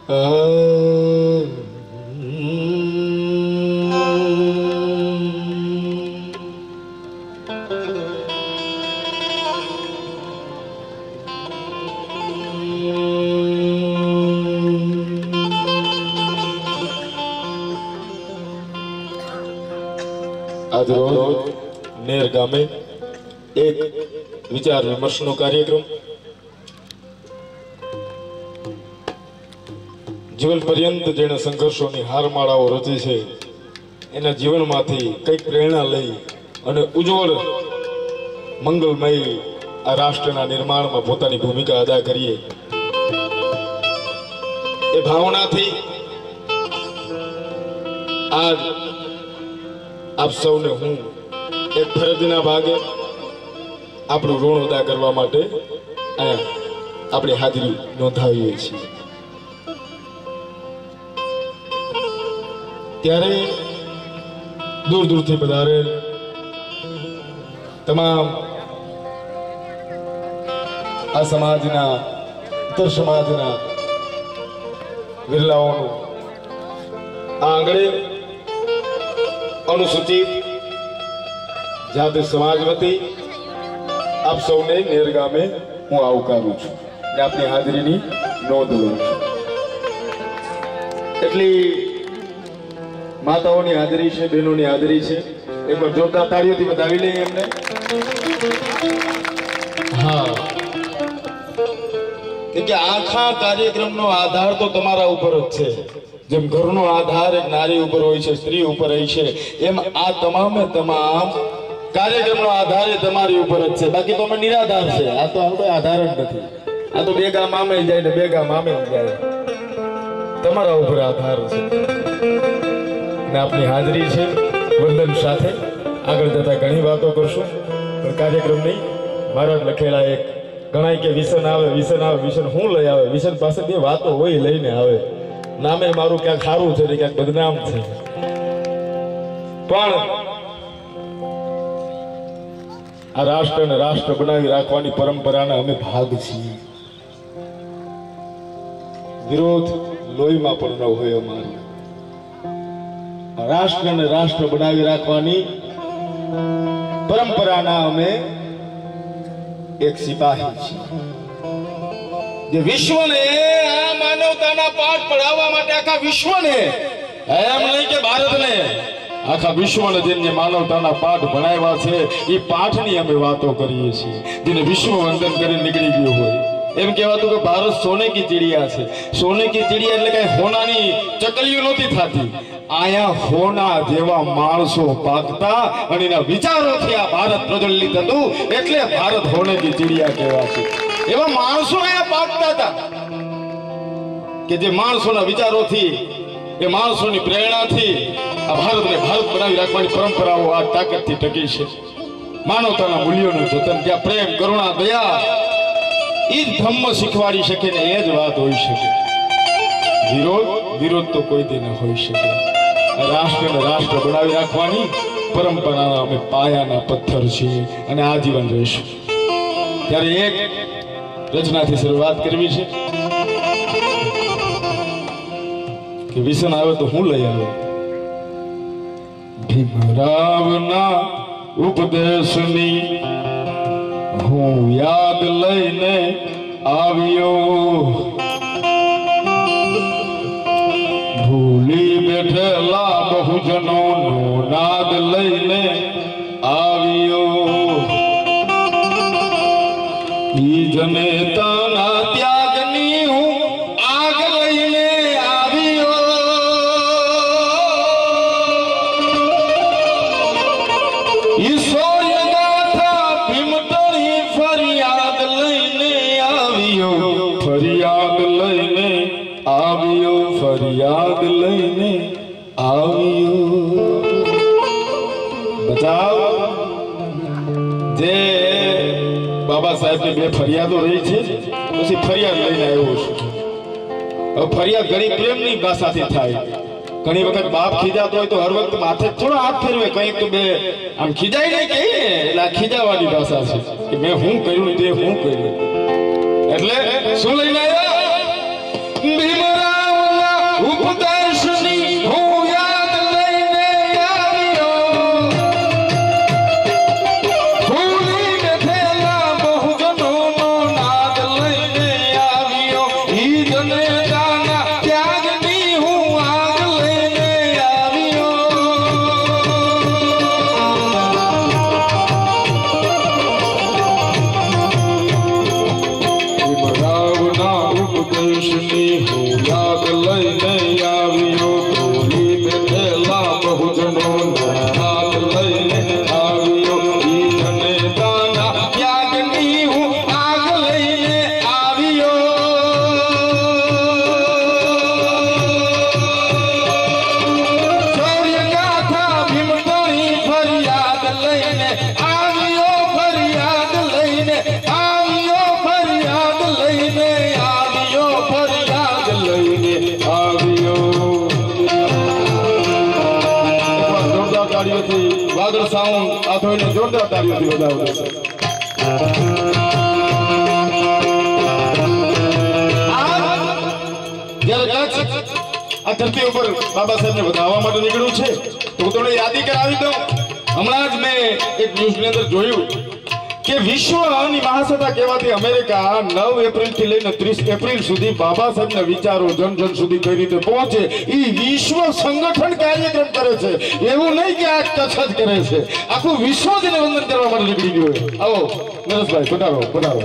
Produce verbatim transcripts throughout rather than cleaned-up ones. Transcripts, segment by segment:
आज रोज नेर गामे एक विचार विमर्शनो कार्यक्रम जीवन पर्यंत जेने संघर्षोनी हारमाळाओ रची छे एना जीवनमांथी कंईक प्रेरणा लई अने उज्जवल मंगलमय आ राष्ट्રના निर्माणમાં પોતાની ભૂમિકા અદા કરીએ એ ભાવનાથી આજ આપ સૌને હું એક ફરજના ભાગે આપણું ઋણ અદા કરવા માટે આપણી હાજરી નોંધાવીએ છીએ। ત્યારે દૂર દૂરથી પધારેલ તમામ આ સમાજના ઇતર સમાજના વિરલાઓનું આ આંગણે अनुसूचित जाति समाज वती आप सौने नेरगामे हूँ आवकारू छूं ने आपनी हाजरीनी नोंध लूं छूं। एटली माताओनी हाजरी छे, बहनोनी हाजरी छे, एक बार जोरदार ताळीओथी बधावी लईए एमने। हाँ, क्योंकि आखा कार्यक्रमनो आधार तो तमारा उपर ज छे। जेम घरनो आधार एक नारी ऊपर होय छे, स्त्री ऊपर होय छे, एम आ तमामे तमाम कार्यक्रमनो आधार ए तमारी ऊपर ज छे। बाकी तो अमे निराधार छे, आ तो आपणो आधार ज नथी। आ तो बेगा मामे जाय ने बेगा मामे जाय, तमारा ऊपर आधार छे। ने आपनी हाजरी छे वंदन साथे आगळ जता घणी वातो करशुं, पण कार्यक्रम नहीं महाराज लखेला एक गणाय के विसन आवे विसन आवे विसन हुं लई आवे, विसन पासे बे वातो होय लईने आवे। नामे मारू क्या खारू छे क्या बदनाम छे, पण आ राष्ट्र ने राष्ट्र बनावी राखवानी परंपराना अमे भाग छीए। विरोध लोहीमां पण न होय अमारो। राष्ट्र ने राष्ट्र बनावी राखवानी परंपराना अमे एक सिपाही छीए। जे विश्व ने आ मानवताना पाठ पढ़ावा माटे आखा विश्व ने, एम नहीं के भारत ने, आखा विश्व ने जेने मानवताना पाठ भणाव्या छे ई पाठनी अमे वातो करीए छीए। जेने विश्व वंदन करे निकली गयो होय एम कहेवातो के भारत सोने की चिड़िया छे। सोने की चिड़िया એટલે કે હોનાની ચકલીઓ નહોતી થાતી, આયા હોના જેવા માણસો પાકતા અને એના વિચારોથી આ ભારત પ્રજ્વલિત હતું, એટલે ભારત હોને की चिड़िया કહેવાશે। એવા માણસો આયા પાકતા હતા કે જે માણસોના વિચારોથી, એ માણસોની પ્રેરણાથી આ ભારતને ભારત બનાવી રાખવાની પરંપરાઓ આ તાકાતથી ટકી છે। માનવતાના મૂલ્યોનું જતન, ત્યાં પ્રેમ, કરુણા, દયા ई धम्म शिखवाड़ी सके ने ए ज बात होई सके। विरोध विरोध तो कोई दी न होई सके। राष्ट्र ने राष्ट्र बनावी राखवानी परंपराना अमे पायाना पत्थर छीए अने आजीवन रहेशुं। त्यारे एक रचनाथी शुरुआत करवी छे कि विसन आवे तो हुं लई आवे। भीमरावना उपदेशनी हूँ याद लईने आवियो, भूली बैठेला बहुजनों नो नाद लईने आवियो। ई जनेताना त्यागनी हूँ आग लईने आवियो। ई फरियाद लईने आवियो। बचाव जे बाबा साहेब ने बे फरियादो रही छे, पछी फरियाद लईने आव्यो छुं। હવે ફરિયાદ ઘણી પ્રેમની ભાષાથી થાય। ઘણી વખત બાપ ખીજાતો હોય તો હર વખત માથે થોડો હાથ ફેરવે, કંઈક તો બે આમ ખીજાઈ નહીં કહીએ ને, એટલે આ ખીજાવાની ભાષા છે કે મેં હું કર્યું તે હું કર્યું। એટલે શું લઈને આવ્યા? ભીમરાવ સાઉન્ડ આ થોડી જોરદાર તાળીઓથી વધાવો છે. જ્યારે આ ધરતી ઉપર બાબા સાહેબને વધાવવા માટે નીકળ્યું છે તો હું તમને યાદી કરાવી દઉં. હમણાં જ મેં એક ન્યૂઝની અંદર જોયું કે વિશ્વની મહાસત્તા કહેવાતી અમેરિકા નવ એપ્રિલ થી લઈને ત્રીસ એપ્રિલ સુધી બાબા સાહેબના વિચારો જન જન સુધી કઈ રીતે પહોંચે એ વિશ્વ સંગઠન કાર્યક્રમ કરે છે. એવું નહીં કે આ કચ્છ જ કરે છે, આખું વિશ્વ જ એને વંદન કરવા માટે નીકળી ગયું. આવો નરેશભાઈ, પધારો પધારો.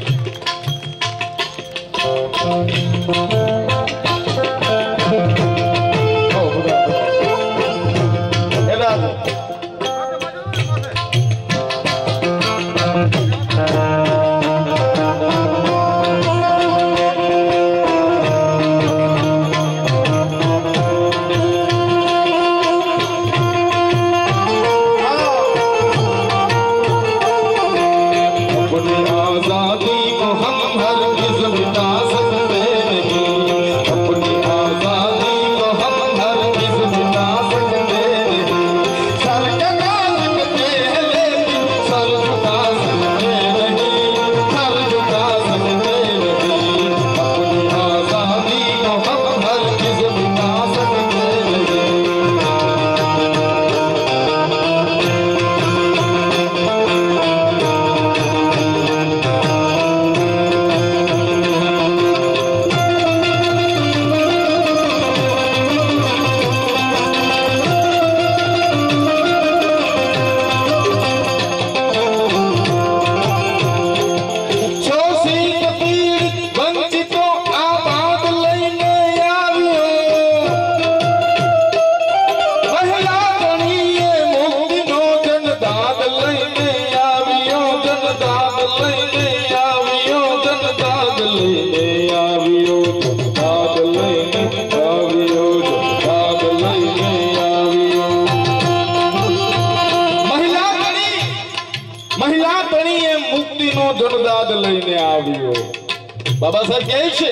બાબા સાહેબ કહે છે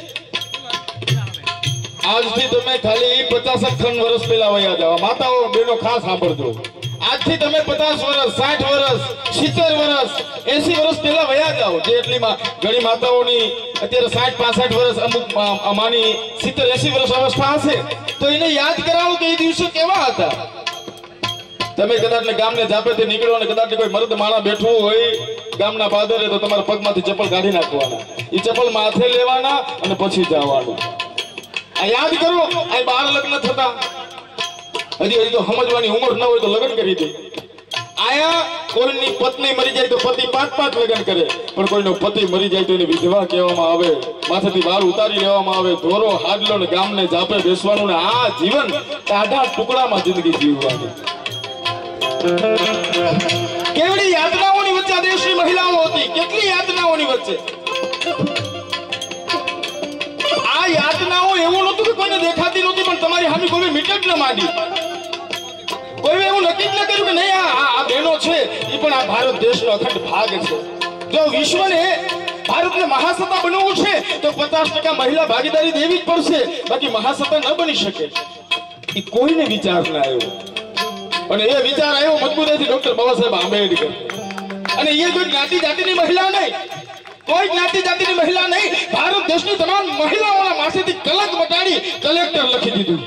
આજથી તમે ખાલી પચાસ અઠ્ઠાવન વર્ષ પહેલા વયા જાઓ. માતાઓ બેનો ખાસ સાંભળજો. આજથી તમે પચાસ વર્ષ, સાઠ વર્ષ, સિત્તેર વર્ષ, એસી વર્ષ પહેલા વયા જાઓ. જે એટલી ઘણી માતાઓની અત્યારે સાઠ પાસઠ વર્ષ, અમુક માની સિત્તેર એસી વર્ષ અવસ્થા હશે તો એને યાદ કરાવો કે એ દિવસો કેવા હતા. તમે કદાચ ને ગામને જાપેથી નીકળો અને કદાચ કોઈ મર્દ માણા બેઠું હોય ગામના પાદરે તો તમારા પગમાંથી ચપ્પલ કાઢી નાખવાના, એ ચપ્પલ માથે લેવાના અને પછી જવાનું. આ યાદ કરો. આ બાર લગ્ન થતા હજી હજી તો સમજવાની ઉંમર ન હોય તો લગ્ન કરી દે. આયા કોઈની પત્ની મરી જાય તો પતિ પાંચ પાંચ લગ્ન કરે, પણ કોઈનો પતિ મરી જાય તો એને વિધવા કહેવામાં આવે, માથેથી બહાર ઉતારી લેવામાં આવે. ધોરો હાડલો ને ગામને જાપે બેસવાનું ને આ જીવન ટાઢા ટુકડામાં જિંદગી જીવવાની. કેવડી યાતનાઓની વચ્ચે આ દેશની મહિલાઓ હતી, કેટલી યાતનાઓની વચ્ચે. આ યાતનાઓ એવું નહોતું કે કોઈને દેખાતી નહોતી, પણ તમારી સામે કોઈ મીટ જ ન માંડી. કોઈ એવું નક્કી જ ન કર્યું કે નહીં આ આ બહેનો છે એ પણ આ ભારત દેશનો અખંડ ભાગ છે. જો વિશ્વને ભારતને મહાસત્તા બનવું છે તો પચાસ ટકા મહિલા ભાગીદારી દેવી જ પડશે, બાકી મહાસત્તા ન બની શકે. એ કોઈને વિચાર ના આવ્યો, અને એ વિચાર આવ્યો મજબૂતાઈથી ડોક્ટર બાબા સાહેબ આંબેડકર. અને એ કોઈ જ્ઞાતિ જાતિની મહિલા નહીં, કોઈ જ્ઞાતિ જાતિની મહિલા નહીં, ભારત દેશની તમામ મહિલાઓના માથેથી કલંક મટાડી કલેક્ટર લખી દીધું.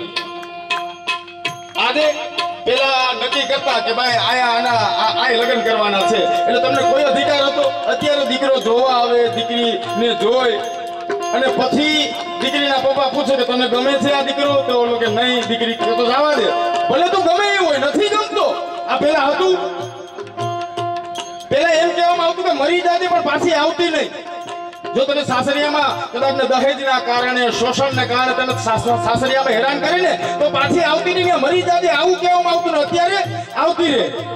આજે પેલા નક્કી કરતા કે ભાઈ આયા આના આ લગ્ન કરવાના છે એટલે તમને કોઈ અધિકાર હતો? અત્યારે દીકરો જોવા આવે, દીકરીને જોઈ અને પછી દીકરીના પપ્પા પૂછે કે તને ગમે છે આ દીકરો? તો ઓલો કે નહીં, દીકરી તો જવા દે. ભલે તું ગમે એવું હોય, નથી ગમતો. આ પેલા હતું, પેલા એમ કહેવામાં આવતું કે મરી જાજે પણ પાછી આવતી નહીં. જો તને સાસરિયામાં કદાચ ને દહેજના કારણે, શોષણને કારણે તને સાસરિયામાં હેરાન કરે ને તો પાછી આવતી નહીં, મરી જાજે આવું કહેવામાં આવતું ને અત્યારે આવતી રહે.